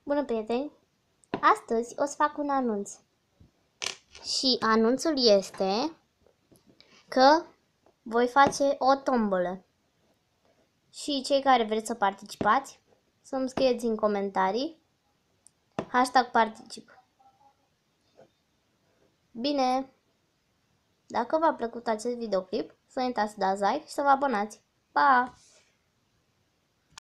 Bună, prieteni! Astăzi o să fac un anunț. Și anunțul este că voi face o tombolă. Și cei care vreți să participați, să-mi scrieți în comentarii #particip. Bine! Dacă v-a plăcut acest videoclip, să nu uitați să dați like și să vă abonați. Pa!